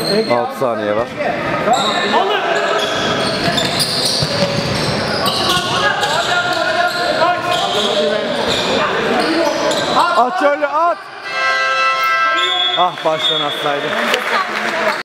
6 saniye var. At şöyle at. Ah baştan atsaydı.